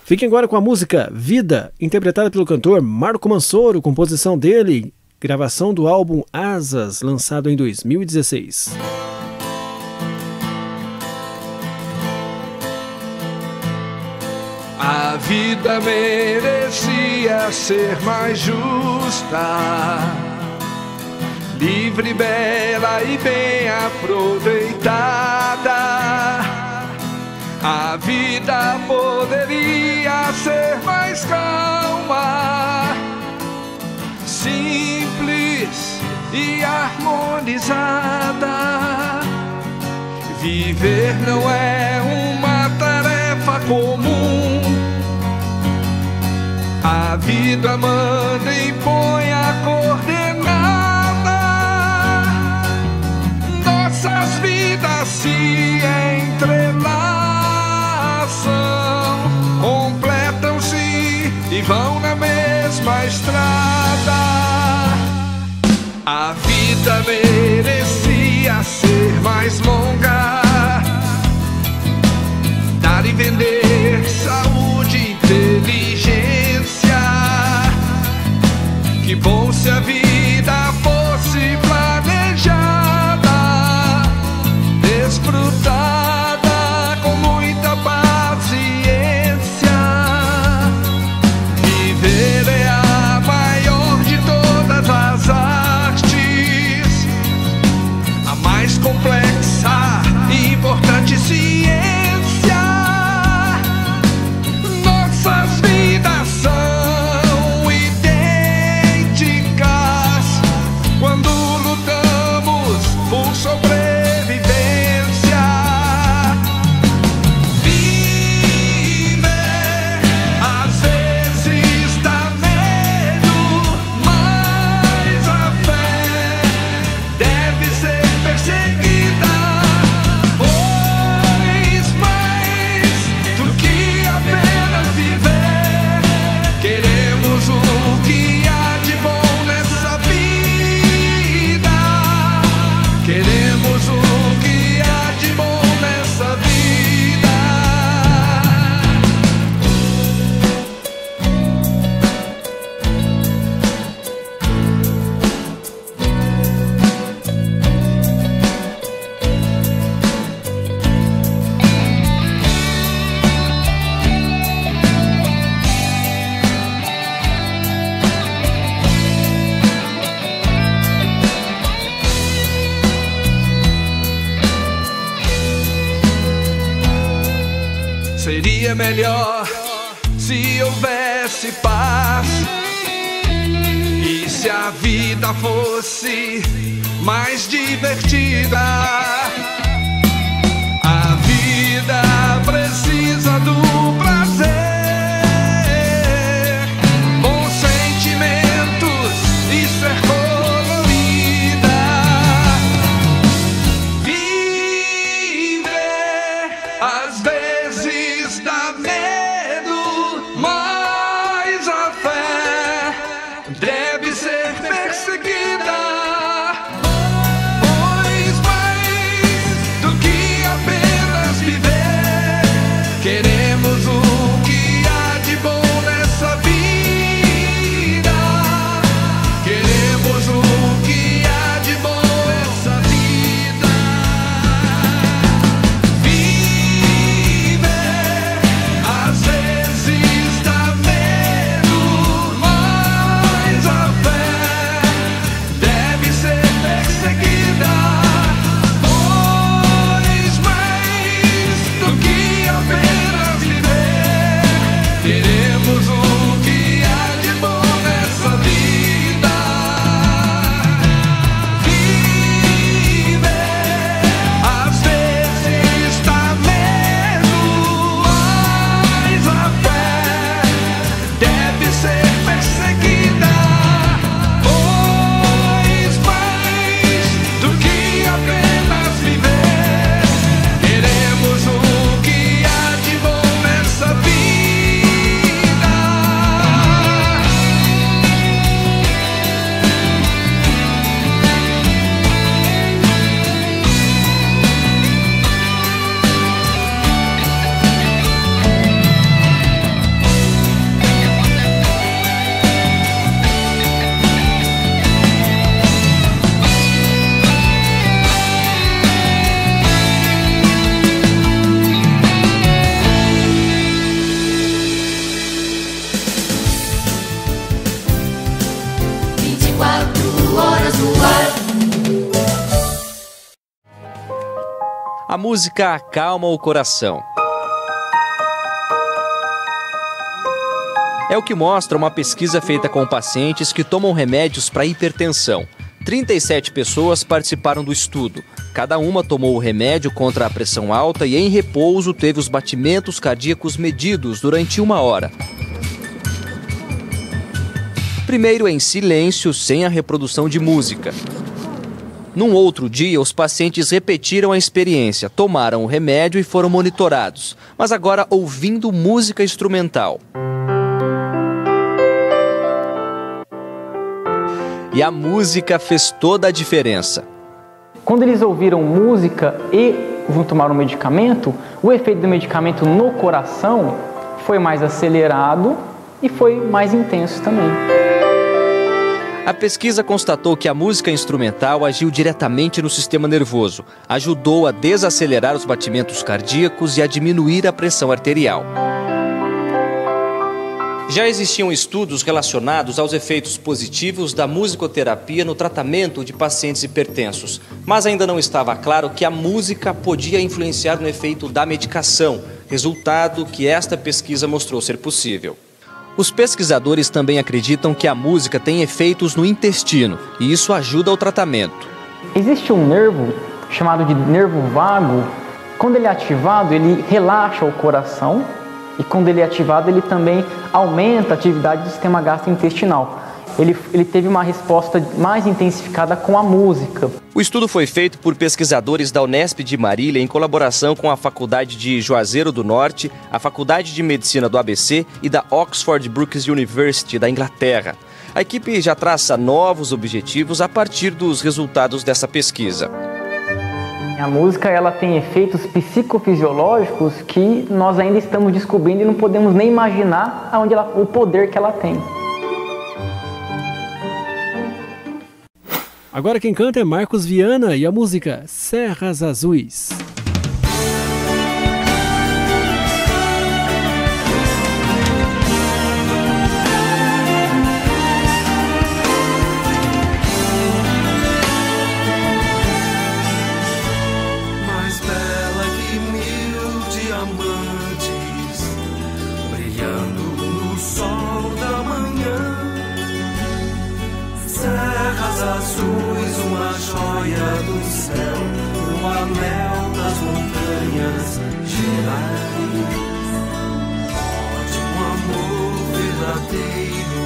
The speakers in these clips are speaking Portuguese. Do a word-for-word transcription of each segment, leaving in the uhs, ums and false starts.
Fiquem agora com a música Vida, interpretada pelo cantor Marco Mansoro, composição dele, gravação do álbum Asas, lançado em dois mil e dezesseis. A vida merecia ser mais justa, livre, bela e bem aproveitada. A vida poderia ser mais calma, simples e harmonizada. Viver não é uma tarefa comum. A vida manda e põe a coordenada. Nossas vidas se entrelaçam, completam-se e vão na mesma estrada. A vida merecia ser mais longa, dar e vender saúde e inteligência. Que bom se a vida fosse planejada, desfrutada com muita paciência. Viver é a maior de todas as artes, a mais complexa e importante ciência. Nossas vidas são idênticas quando lutamos por sobrevivência. Viver às vezes dá medo, mas a fé deve ser perseguida. Pois mais do que apenas viver, queremos o que há de bom nessa vida. Queremos o que há de bom nessa vida. Seria melhor se houvesse paz e se a vida fosse mais divertida. A vida precisa do prazer, bons sentimentos e ser colorida. Viver às vezes dá medo, mas a fé deve ser perseguida. Pois mais do que apenas viver, queremos música acalma o coração. É o que mostra uma pesquisa feita com pacientes que tomam remédios para hipertensão. trinta e sete pessoas participaram do estudo. Cada uma tomou o remédio contra a pressão alta e, em repouso, teve os batimentos cardíacos medidos durante uma hora. Primeiro em silêncio, sem a reprodução de música. Num outro dia, os pacientes repetiram a experiência, tomaram o remédio e foram monitorados, mas agora ouvindo música instrumental. E a música fez toda a diferença. Quando eles ouviram música e vão tomar um medicamento, o efeito do medicamento no coração foi mais acelerado e foi mais intenso também. A pesquisa constatou que a música instrumental agiu diretamente no sistema nervoso, ajudou a desacelerar os batimentos cardíacos e a diminuir a pressão arterial. Já existiam estudos relacionados aos efeitos positivos da musicoterapia no tratamento de pacientes hipertensos, mas ainda não estava claro que a música podia influenciar no efeito da medicação, resultado que esta pesquisa mostrou ser possível. Os pesquisadores também acreditam que a música tem efeitos no intestino e isso ajuda ao tratamento. Existe um nervo chamado de nervo vago. Quando ele é ativado, ele relaxa o coração. E quando ele é ativado, ele também aumenta a atividade do sistema gastrointestinal. Ele, ele teve uma resposta mais intensificada com a música. O estudo foi feito por pesquisadores da Unesp de Marília em colaboração com a Faculdade de Juazeiro do Norte, a Faculdade de Medicina do A B C e da Oxford Brookes University da Inglaterra. A equipe já traça novos objetivos a partir dos resultados dessa pesquisa. A música ela tem efeitos psicofisiológicos que nós ainda estamos descobrindo e não podemos nem imaginar aonde ela, o poder que ela tem. Agora quem canta é Marcos Viana e a música Serras Azuis. Azuis, uma joia do céu, o anel das montanhas gerais. Pode um amor verdadeiro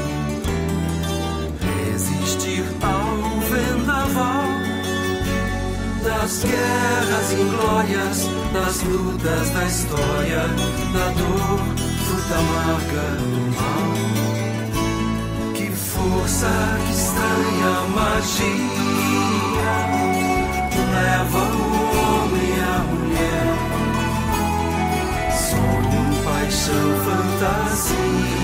resistir ao vendaval das guerras inglórias, das lutas da história, da dor, fruta amarga do mal. Força que estranha magia leva o homem à mulher. Sonho, paixão, fantasia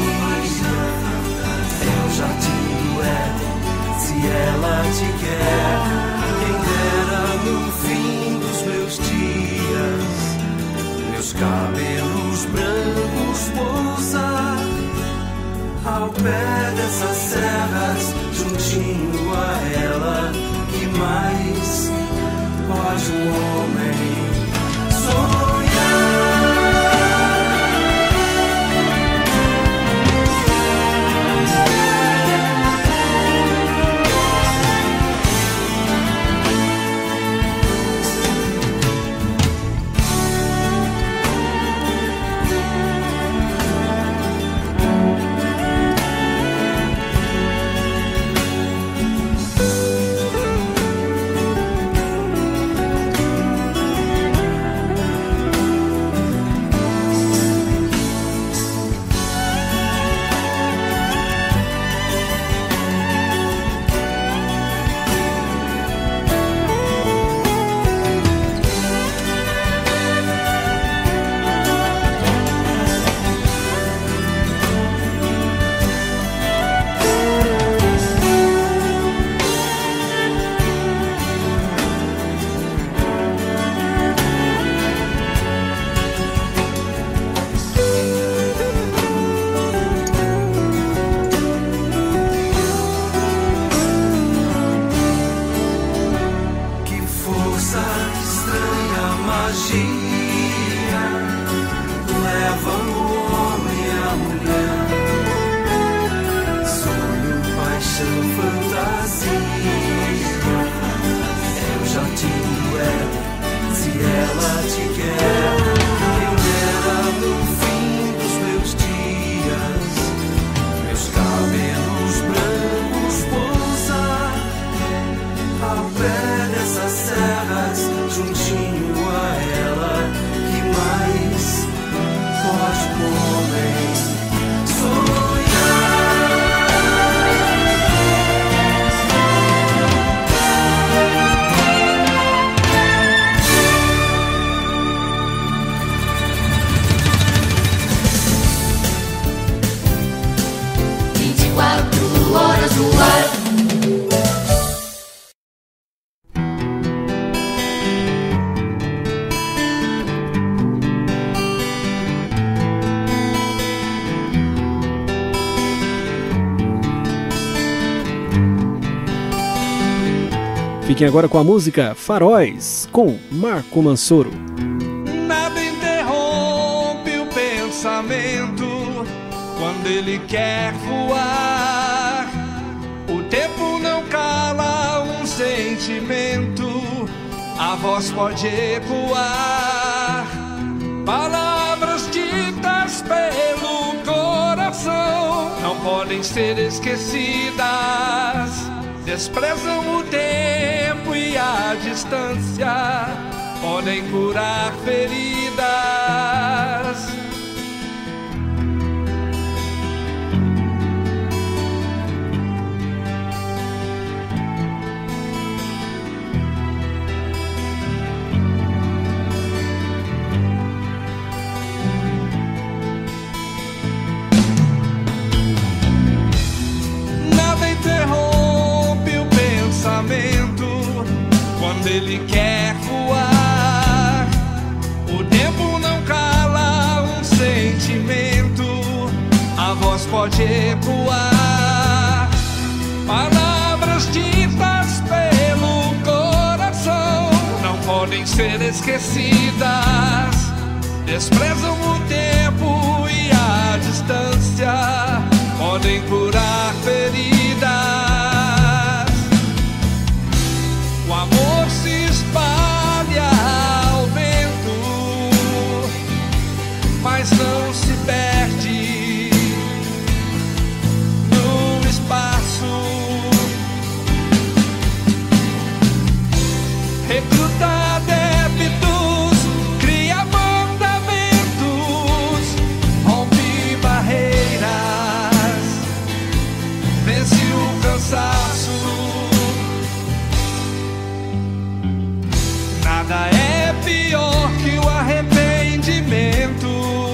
é o jardim do Éden, se ela te quer. Quem dera no fim dos meus dias meus cabelos brancos pousar ao pé dessas serras, juntinho a ela, que mais pode um homem sonhar? Fiquem agora com a música Faróis, com Marco Mansoro. Nada interrompe o pensamento quando ele quer voar. O tempo não cala um sentimento, a voz pode ecoar. Palavras ditas pelo coração não podem ser esquecidas. Desprezam o tempo e a distância, podem curar feridas. Nada interrompe o pensamento quando ele quer voar. O tempo não cala um sentimento, a voz pode ecoar. Palavras ditas pelo coração não podem ser esquecidas. Desprezam o tempo e a distância, podem curar feridas. O amor se espalha ao vento, mas não se perde no espaço. Recruta débitos, cria mandamentos, rompe barreiras, vence o cansaço. Nada é pior que o arrependimento,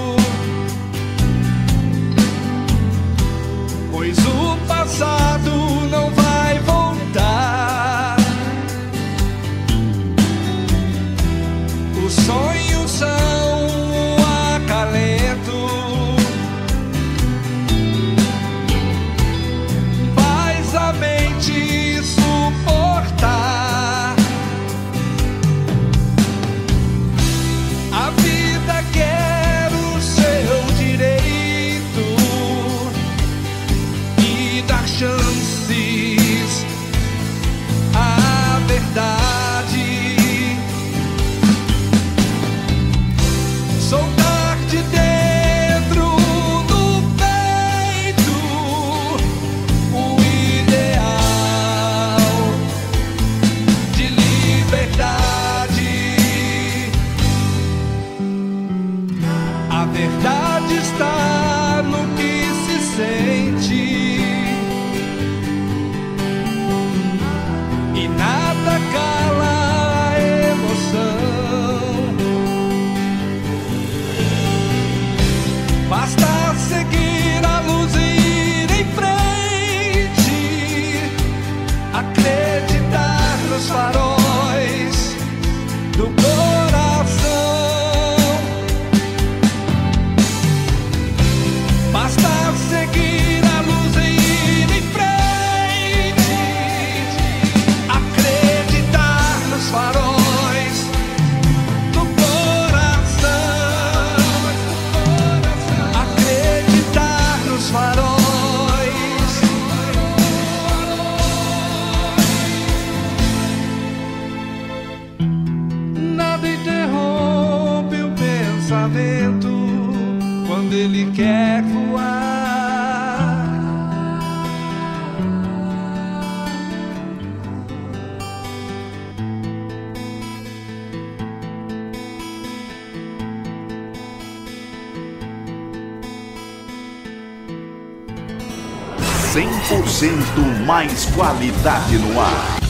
pois o passado não vai voltar. Os sonhos são o acalento, faz a mente suportar. A vida quer o seu direito e dar chances à verdade. Soltar de dentro do peito o ideal de liberdade. A verdade está no que se sente e nada cala a emoção. Basta seguir a luz e ir em frente, acreditar nos faróis do coração. Basta seguir a luz e ir em frente, acreditar nos faróis do coração. Acreditar nos faróis. Nada interrompe o pensamento quando ele quer voar. cem por cento mais qualidade no ar.